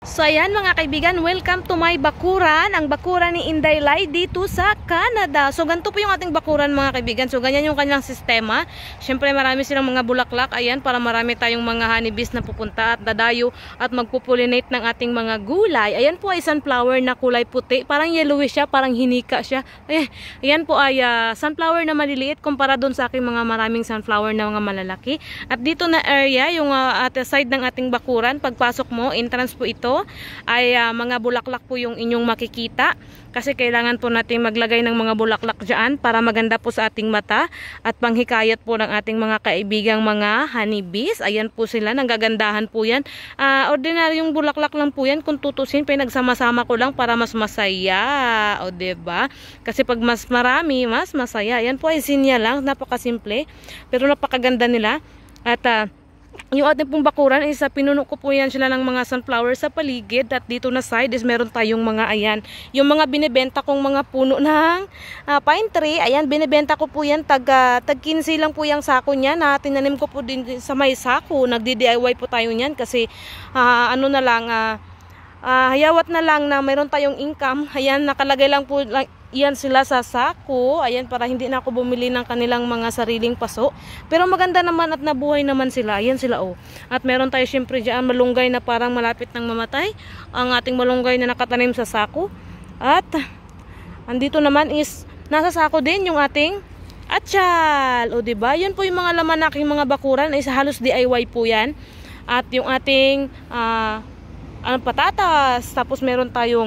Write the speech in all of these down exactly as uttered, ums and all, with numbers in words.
So ayan mga kaibigan, welcome to my bakuran, ang bakuran ni Inday Lai dito sa Canada. So ganito po yung ating bakuran mga kaibigan. So ganyan yung kanilang sistema. Syempre marami silang mga bulaklak, ayan, para marami tayong mga honeybees na pupunta at dadayo at magpupullinate ng ating mga gulay. Ayan po ay sunflower na kulay puti, parang yellowish siya, parang hinika siya. Eh, ayan po ay uh, sunflower na maliliit kumpara doon sa aking mga maraming sunflower na mga malalaki. At dito na area, yung uh, at side ng ating bakuran, pagpasok mo, entrance po ito, ay uh, mga bulaklak po yung inyong makikita kasi kailangan po natin maglagay ng mga bulaklak dyan para maganda po sa ating mata at panghikayat po ng ating mga kaibigang mga honeybees. Ayan po sila, nanggagandahan po yan. Uh, ordinaryong bulaklak lang po yan kung tutusin, pinagsama-sama ko lang para mas masaya, o diba? Kasi pag mas marami, mas masaya. Ayan po ay sinya lang, napakasimple pero napakaganda nila. At uh, yung ating pong bakuran is uh, pinuno ko po yan sila ng mga sunflower sa paligid. At dito na side is meron tayong mga ayan, yung mga binibenta kong mga puno ng uh, pine tree. Ayan, binibenta ko po yan tag, uh, tag quince lang po yung sako niya na tinanim ko po din sa may sako. Nagdi-D I Y po tayo niyan kasi uh, ano na lang uh, uh, hayawat na lang na meron tayong income. Ayan, nakalagay lang po lang yan sila sa sako, ayan, para hindi na ako bumili ng kanilang mga sariling paso. Pero maganda naman at nabuhay naman sila. Ayan sila, oh. At meron tayo syempre dyan malunggay na parang malapit ng mamatay. Ang ating malunggay na nakatanim sa sako. At andito naman is nasa sako din yung ating atsyal. O diba? Yun po yung mga laman na aking mga bakuran. Is halos D I Y po yan. At yung ating uh, ano, patatas. Tapos meron tayong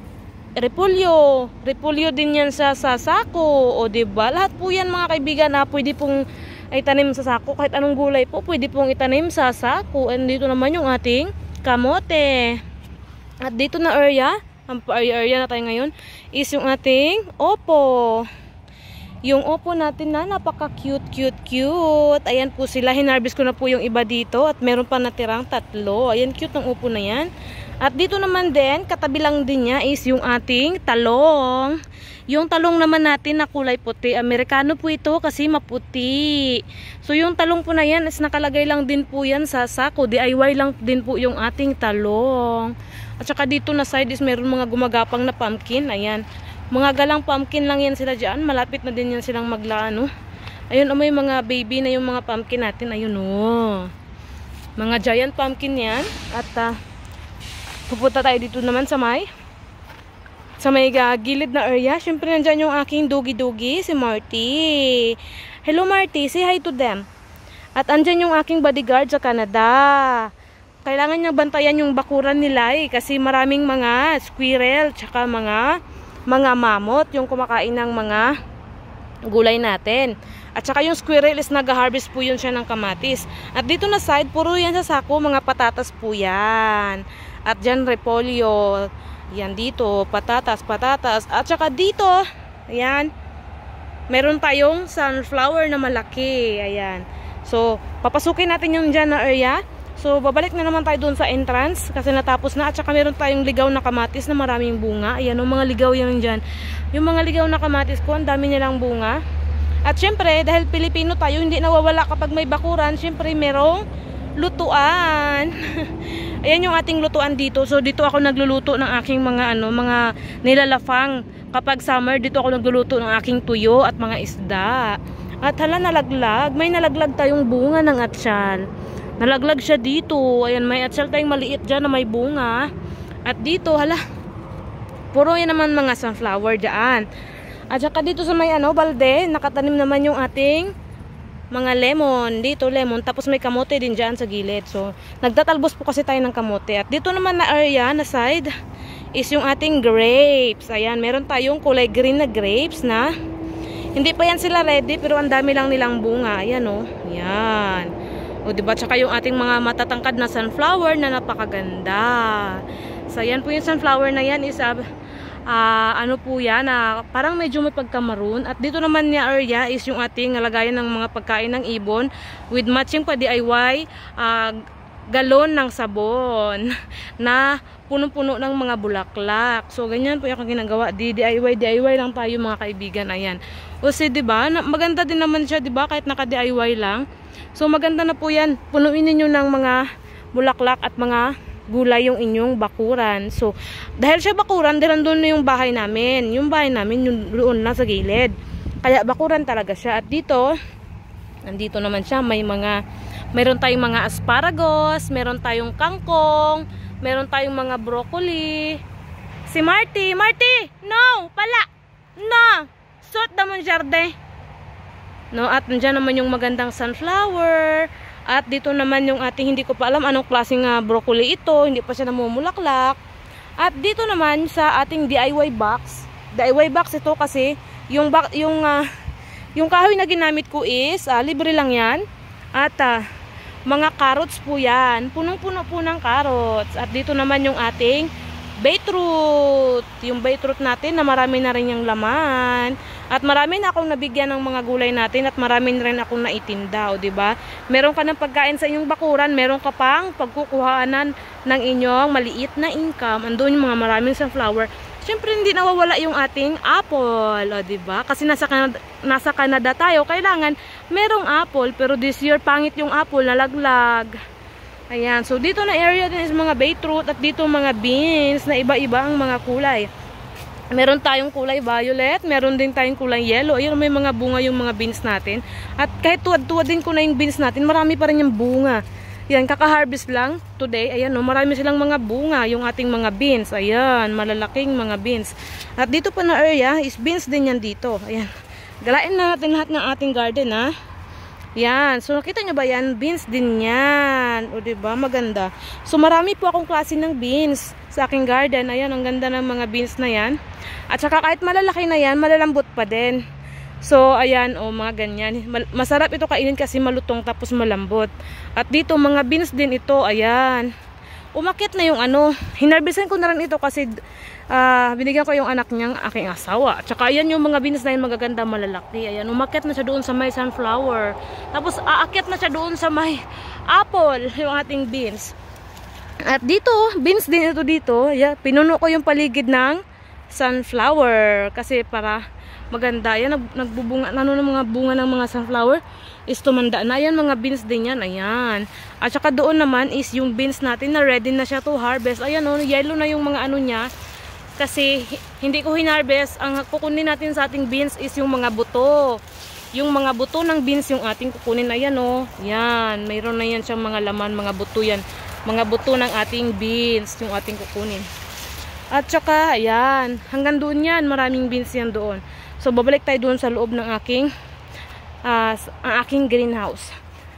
repolyo, repolyo din yan sa, sa sako, o diba? Lahat po yan mga kaibigan na pwede pong itanim sa sako, kahit anong gulay po pwede pong itanim sa sako. And dito naman yung ating kamote. At dito na area, ang area na tayo ngayon, is yung ating opo. Yung opo natin na napaka cute, cute, cute. Ayan po sila, hinarvest ko na po yung iba dito at meron pa natirang tatlo. Ayan, cute ng opo na yan. At dito naman din, katabi lang din niya is yung ating talong. Yung talong naman natin na kulay puti. Amerikano po ito kasi maputi. So yung talong po na yan is nakalagay lang din po yan sa sako. D I Y lang din po yung ating talong. At saka dito na side is meron mga gumagapang na pumpkin. Ayan. Mga galang pumpkin lang yan sila dyan. Malapit na din yan silang maglaano. Ayun, may mga baby na yung mga pumpkin natin. Ayun, oh. Mga giant pumpkin yan. At uh, pupunta tayo dito naman sa may sa may uh, gilid na area. Syempre nandyan yung aking dugi-dugi, si Marty. Hello Marty, say hi to them. At andyan yung aking bodyguard sa Canada. Kailangan niya bantayan yung bakuran nila eh, kasi maraming mga squirrel tsaka mga mga mamot yung kumakain ng mga gulay natin. At saka yung squirrel is nag-harvest po yun siya ng kamatis. At dito na side, puro yan sa sako, mga patatas po yan. At dyan repolyo, yan dito, patatas, patatas. At saka dito, ayan, meron tayong sunflower na malaki, ayan. So, papasukin natin yung dyan na area. So, babalik na naman tayo dun sa entrance kasi natapos na. At saka meron tayong ligaw na kamatis na maraming bunga. Ayan, yung mga ligaw yan dyan. Yung mga ligaw na kamatis ko, ang dami nilang bunga. At syempre, dahil Pilipino tayo, hindi nawawala kapag may bakuran, syempre merong lutuan. Ayan yung ating lutuan dito. So dito ako nagluluto ng aking mga ano, mga nilalafang. Kapag summer, dito ako nagluluto ng aking tuyo at mga isda. At hala, nalaglag. May nalaglag tayong bunga ng atsyal. Nalaglag siya dito. Ayan, may atsyal tayong maliit dyan na may bunga. At dito, hala, puro yan naman mga sunflower dyan. At saka dito sa may ano, balde, nakatanim naman yung ating mga lemon, dito lemon, tapos may kamote din dyan sa gilid. So, nagtatalbos po kasi tayo ng kamote. At dito naman na area, na side, is yung ating grapes. Ayan, meron tayong kulay green na grapes na hindi pa yan sila ready, pero ang dami lang nilang bunga. Ayan, oh. Ayan. O, diba? Tsaka yung ating mga matatangkad na sunflower na napakaganda. So, ayan po yung sunflower na yan is uh, Uh, ano po yan, uh, parang medyo may pagkamaroon. At dito naman niya area is yung ating lagayan ng mga pagkain ng ibon with matching pa D I Y uh, galon ng sabon na punong-puno ng mga bulaklak. So ganyan po yung ginagawa, D I Y D I Y lang tayo mga kaibigan. Ayan, o si diba, maganda din naman siya diba, kahit naka D I Y lang. So maganda na po yan, punuin niyo ng mga bulaklak at mga gulay yung inyong bakuran. So, dahil siya bakuran, dahil doon na yung bahay namin. Yung bahay namin, yung doon na sa gilid. Kaya bakuran talaga siya. At dito, nandito naman siya, may mga, meron tayong mga asparagus, meron tayong kangkong, meron tayong mga broccoli. Si Marty, Marty, no, pala, no, sot damon jarde. No, at nandiyan naman yung magandang sunflower. At dito naman yung ating, hindi ko pa alam anong klaseng uh, broccoli ito, hindi pa siya namumulaklak. At dito naman sa ating D I Y box. D I Y box ito kasi yung yung uh, yung kahoy na ginamit ko is uh, libre lang 'yan. At uh, mga carrots po 'yan. Punong-puno po ng carrots. At dito naman yung ating beetroot. Yung beetroot natin na marami na rin yung laman. At marami na akong nabigyan ng mga gulay natin at marami na rin akong naitinda, o diba? Meron ka ng pagkain sa inyong bakuran, meron ka pang pagkukuhaanan ng inyong maliit na income. Andun yung mga maraming sunflower. Siyempre hindi nawawala yung ating apple, o diba? Kasi nasa Canada, nasa Canada tayo, kailangan merong apple, pero this year pangit yung apple, nalaglag. Ayan, so dito na area din is mga beetroot at dito mga beans na iba-iba ang mga kulay. Meron tayong kulay violet, meron din tayong kulay yellow. Ayun, may mga bunga yung mga beans natin. At kahit tuwad-tuwad din ko na yung beans natin, marami pa rin yung bunga. Yan, kaka-harvest lang today. Ayan, no, marami silang mga bunga, yung ating mga beans. Ayan, malalaking mga beans. At dito pa na area is beans din yan dito. Ayan, galain na natin lahat ng ating garden, ha. Yan, so nakita nyo ba yan? Beans din yan. O diba, maganda. So marami po akong klase ng beans sa aking garden. Ayan, ang ganda ng mga beans na yan. At saka kahit malalaki na yan, malalambot pa din. So ayan, o mga ganyan. Masarap ito kainin kasi malutong tapos malambot. At dito mga beans din ito, ayan. Umakyat na yung ano. Hinarbisan ko na rin ito kasi uh, binigyan ko yung anak niyang aking asawa. At saka ayan yung mga beans na yun, magaganda, malalaki. Ayan, umakyat na siya doon sa may sunflower. Tapos aakyat na siya doon sa may apple, yung ating beans. At dito, beans din ito dito. Ayan, pinuno ko yung paligid ng sunflower kasi para maganda. Ayan, nag, nagbubunga, ano ng mga bunga ng mga sunflower is tumanda na. Ayan, mga beans din yan. Ayan. At saka doon naman is yung beans natin na ready na siya to harvest. Ayan, oh, yellow na yung mga ano niya. Kasi hindi ko hinarvest. Ang kukunin natin sa ating beans is yung mga buto. Yung mga buto ng beans yung ating kukunin. Ayan, oh. Yan. Mayroon na yan siyang mga laman, mga buto yan. Mga buto ng ating beans yung ating kukunin. At saka, ayan. Hanggang doon yan. Maraming beans yan doon. So, babalik tayo doon sa loob ng aking uh, ang aking greenhouse.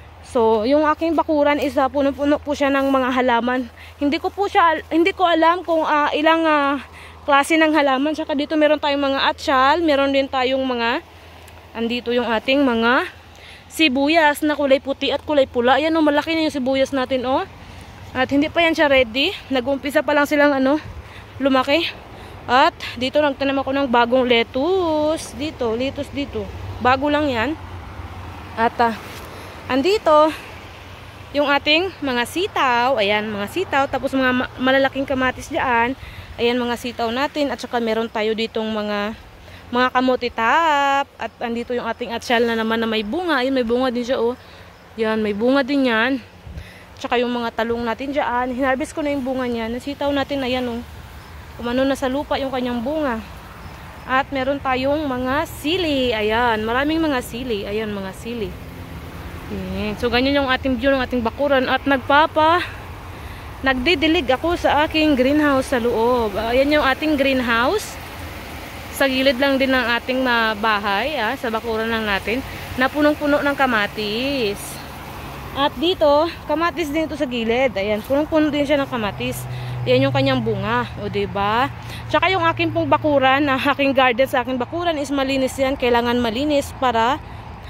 So, yung aking bakuran is uh, puno-puno po siya ng mga halaman. Hindi ko po siya, hindi ko alam kung uh, ilang uh, klase ng halaman. Saka dito meron tayong mga atsyal, meron din tayong mga, andito yung ating mga sibuyas na kulay puti at kulay pula. Ayan, oh, malaki na yung sibuyas natin, oh. At hindi pa yan siya ready. Nag-umpisa pa lang silang ano, lumaki. At dito nagtanim ako ng bagong lettuce. Dito, lettuce dito. Bago lang yan. At uh, andito yung ating mga sitaw. Ayan, mga sitaw. Tapos mga ma malalaking kamatis dyan. Ayan, mga sitaw natin. At saka meron tayo ditong mga mga kamote tap. At andito yung ating atsyal na naman na may bunga. Ayan, may bunga din siya, oh. Yan, may bunga din yan. Tsaka yung mga talong natin dyan. Hinarvest ko na yung bunga niya. Nasitaw natin, ayan, oh. Umano na sa lupa yung kanyang bunga. At meron tayong mga sili. Ayan, maraming mga sili. Ayan, mga sili. Ayan. So, ganyan yung ating view ng ating bakuran. At nagpapa, nagdidilig ako sa aking greenhouse sa loob. Ayan yung ating greenhouse. Sa gilid lang din ng ating bahay, ah, sa bakuran lang natin, na punong-puno ng kamatis. At dito, kamatis din ito sa gilid. Ayan, punong-puno din siya ng kamatis. Yan yung kanyang bunga, o diba? Tsaka yung aking pong bakuran, na aking garden sa aking bakuran is malinis yan. Kailangan malinis para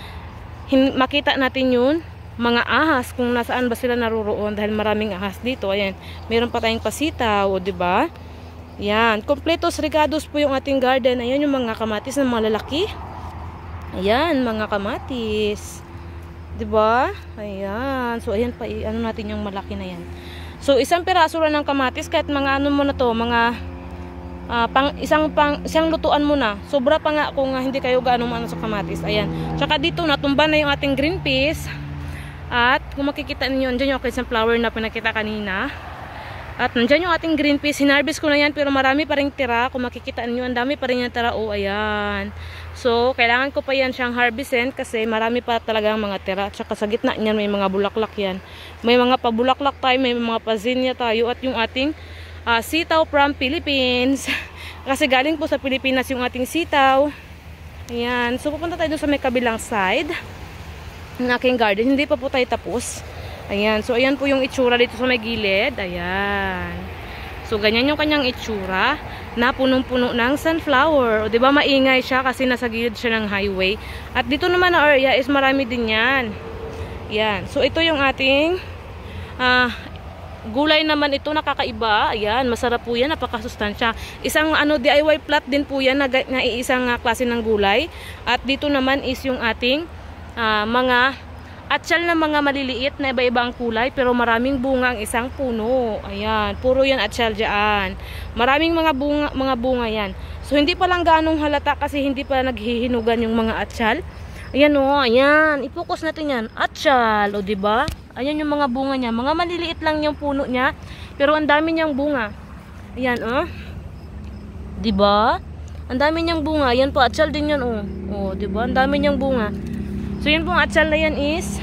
makita natin yun, mga ahas, kung nasaan ba sila naruroon dahil maraming ahas dito. Ayan, meron pa tayong pasitaw, o diba? Yan, kompletos regados po yung ating garden. Ayan yung mga kamatis na malalaki. Ayan, mga kamatis. Diba? Ayan. So, ayan pa, ano natin yung malaki na yan. So, isang piraso lang ng kamatis, kahit mga ano mo na to, mga uh, pang, isang, pang, isang lutuan mo na. Sobra pa nga kung uh, hindi kayo gaano ano sa kamatis. Ayan. Tsaka dito, natumba na yung ating green peas. At, kung makikita ninyo, dyan yung aking sunflower na pinakita kanina. At nandyan yung ating green peas. Hinarvest ko na yan pero marami pa rin tira. Kung makikita nyo, ang dami pa rin yung tira. Oh, ayan. So, kailangan ko pa yan siyang harvestin kasi marami pa talagang mga tira. Tsaka sa gitna niyan may mga bulaklak yan. May mga pabulaklak tayo, may mga pazinya tayo. At yung ating uh, sitaw from Philippines. Kasi galing po sa Pilipinas yung ating sitaw. Ayan. So, pupunta tayo doon sa may kabilang side ng aking garden. Hindi pa po tayo tapos. Ayan. So, ayan po yung itsura dito sa may gilid. Ayan. So, ganyan yung kanyang itsura na punong-puno ng sunflower. O, diba maingay siya kasi nasa gilid siya ng highway. At dito naman na area is marami din yan. Ayan. So, ito yung ating uh, gulay naman ito. Nakakaiba. Ayan. Masarap po yan. Napakasustansya. Isang ano, D I Y plot din po yan na, na iisang uh, klase ng gulay. At dito naman is yung ating uh, mga atsyal na mga maliliit na iba-ibang kulay pero maraming bunga ang isang puno. Ayan, puro yan atsyal dyan. Maraming mga bunga, mga bunga yan. So hindi pa lang ganong halata kasi hindi pa naghihinugan yung mga atsyal. Ayan o, oh, ayan. I-focus natin yan. Atsyal, o diba? Ayan yung mga bunga niya. Mga maliliit lang yung puno niya pero ang dami niyang bunga. Ayan o. Oh. Diba? Ang dami niyang bunga. Ayan po, atsyal din yan o. Oh. O, diba? Ang dami niyang bunga. So yun pong atsyal na yan is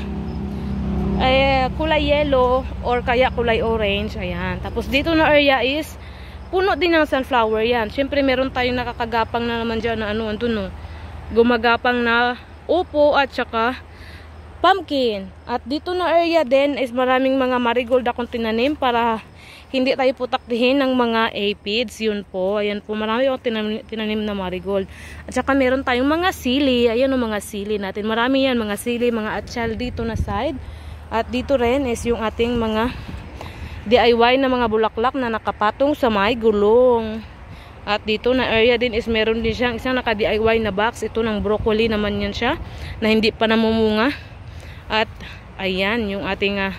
eh, kulay yellow or kaya kulay orange. Ayan. Tapos dito na area is puno din ng sunflower yan. Siyempre meron tayong nakakagapang na naman dyan na ano, andun no. Gumagapang na upo at saka pumpkin. At dito na area din is maraming mga marigold akong tinanim para hindi tayo putakdihin ng mga aphids. Yun po. Ayan po. Marami akong tinanim, tinanim na marigold. At saka meron tayong mga sili. Ayan o mga sili natin. Marami yan. Mga sili, mga atsyal dito na side. At dito rin is yung ating mga D I Y na mga bulaklak na nakapatong sa may gulong. At dito na area din is meron din siyang isang naka-D I Y na box. Ito ng broccoli naman yan siya. Na hindi pa namumunga. At ayan yung ating uh,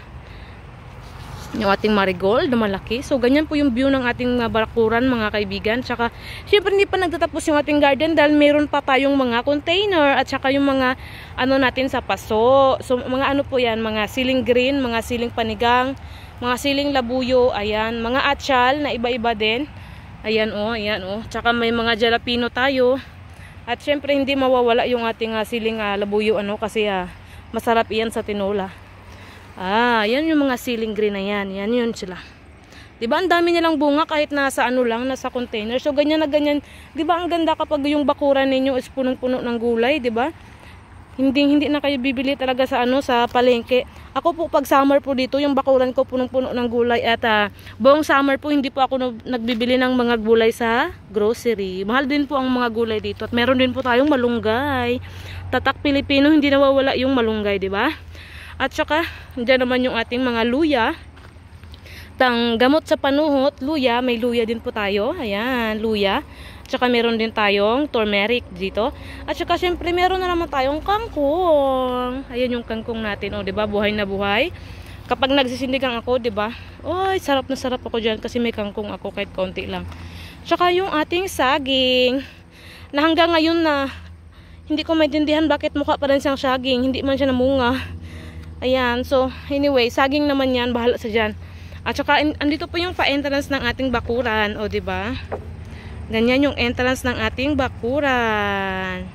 yung ating marigold na malaki. So, ganyan po yung view ng ating uh, barakuran, mga kaibigan. Tsaka, syempre hindi pa nagtatapos yung ating garden dahil meron pa tayong mga container at saka yung mga ano natin sa paso. So, mga ano po yan, mga siling green, mga siling panigang, mga siling labuyo, ayan, mga atsyal na iba-iba din. Ayan o, oh, ayan o. Oh. Tsaka may mga jalapeno tayo. At syempre hindi mawawala yung ating uh, siling uh, labuyo ano kasi uh, masarap iyan sa tinola. Ah, yan yung mga siling green na yan. Yan yun sila. Diba, ang dami nilang bunga kahit nasa ano lang, nasa container. So, ganyan na ganyan. Diba, ang ganda kapag yung bakuran ninyo is punong-puno ng gulay, diba? Hindi, hindi na kayo bibili talaga sa ano, sa palengke. Ako po, pag summer po dito, yung bakuran ko punong-puno ng gulay. At uh, buong summer po, hindi po ako nagbibili ng mga gulay sa grocery. Mahal din po ang mga gulay dito. At meron din po tayong malunggay. Tatak Pilipino, hindi nawawala yung malunggay, diba? At saka, dyan naman yung ating mga luya. Tang gamot sa panuhot, luya. May luya din po tayo. Ayan, luya. At saka meron din tayong turmeric dito. At saka syempre meron na naman tayong kangkong. Ayan yung kangkong natin. O, diba? Buhay na buhay. Kapag nagsisindigang ako, diba? Oy, sarap na sarap ako dyan kasi may kangkong ako kahit konti lang. At saka yung ating saging. Na hanggang ngayon na hindi ko maintindihan bakit mukha pa rin siyang saging. Hindi man siya namunga. Ayan, so anyway, saging naman yan, bahala sa dyan. At saka andito po yung pa-entrance ng ating bakuran, o diba? Ganyan yung entrance ng ating bakuran.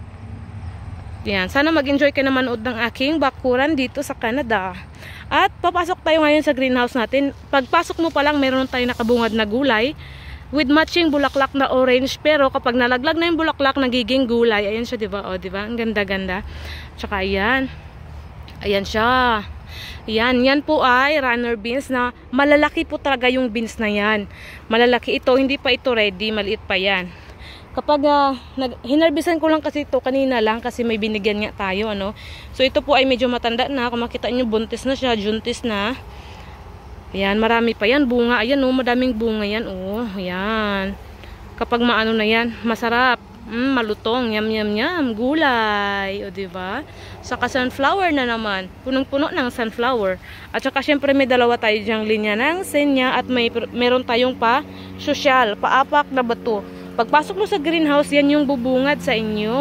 Yan, sana mag-enjoy ka na manood ng aking bakuran dito sa Canada. At papasok tayo ngayon sa greenhouse natin. Pagpasok mo pa lang, meron tayong nakabungad na gulay with matching bulaklak na orange, pero kapag nalaglag na yung bulaklak, nagiging gulay. Ayan siya, diba? O, diba? Ang ganda-ganda. Tsaka ayan. Ayan siya. Yan, yan po ay runner beans na malalaki po talaga yung beans na yan. Malalaki ito, hindi pa ito ready, maliit pa yan. Kapag uh, hinarbisan ko lang kasi ito kanina lang kasi may binigyan nga tayo, ano. So ito po ay medyo matanda na. Kung makita nyo, buntis na siya, juntis na. Ayan, marami pa yan, bunga. Ayan oh, madaming bunga yan oh. Ayan. Kapag maano na yan, masarap. Mm, malutong, yum yum yum, gulay, o diba? Saka sunflower na naman, punong-puno ng sunflower. At saka syempre may dalawa tayo dyang linya ng senya at may meron tayong pa social, paapak na bato. Pagpasok mo sa greenhouse, yan yung bubungad sa inyo.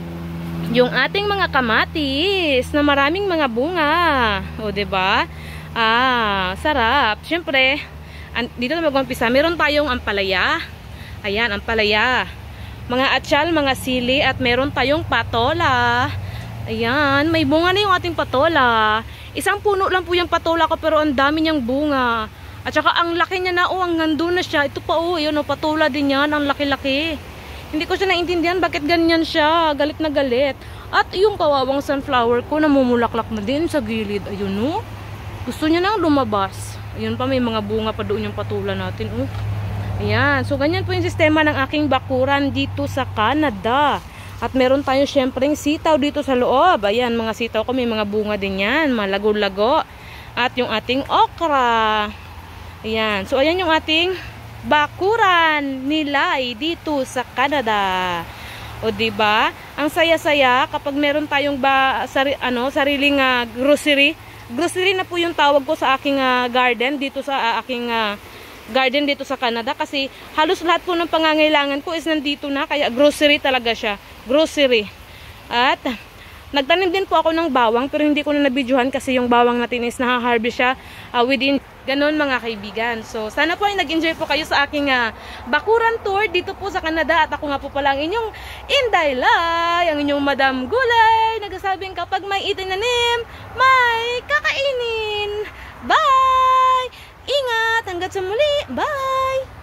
Yung ating mga kamatis na maraming mga bunga, o diba? Ah, sarap. Siyempre, dito na mag-umpisa. Meron tayong ampalaya. Ayan, ampalaya. Mga atsal, mga sili, at meron tayong patola. Ayan, may bunga na yung ating patola. Isang puno lang po yung patola ko, pero ang dami niyang bunga. At saka ang laki niya na, oh, ang nandun na siya. Ito pa, oh, yun, oh, patola din yan, ang laki-laki. Hindi ko siya naintindihan bakit ganyan siya. Galit na galit. At yung kawawang sunflower ko, namumulaklak na din sa gilid. Ayun, oh. Gusto niya nang lumabas. Ayun pa, may mga bunga pa doon yung patola natin, oh. Ayan. So, ganyan po yung sistema ng aking bakuran dito sa Canada. At meron tayo syempreng sitaw dito sa loob. Ayan, mga sitaw ko, may mga bunga din yan. Malago-lago. At yung ating okra. Ayan. So, ayan yung ating bakuran nilay dito sa Canada. O, diba? Ang saya-saya kapag meron tayong ba, sari, ano, sariling uh, grocery. Grocery na po yung tawag ko sa aking uh, garden dito sa uh, aking uh, garden dito sa Canada, kasi halos lahat po ng pangangailangan ko is nandito na, kaya grocery talaga siya. Grocery. At nagtanim din po ako ng bawang, pero hindi ko na nabidyohan kasi yung bawang natin is naha-harvest siya uh, within ganun, mga kaibigan. So, sana po ay nag-enjoy po kayo sa aking uh, bakuran tour dito po sa Canada. At ako nga po pala ang inyong Inday Lai, ang inyong Madam Gulay. Nagsasabing kapag may itinanim, may kakainin. Bye! Ingat! Hanggat sa muli! Bye!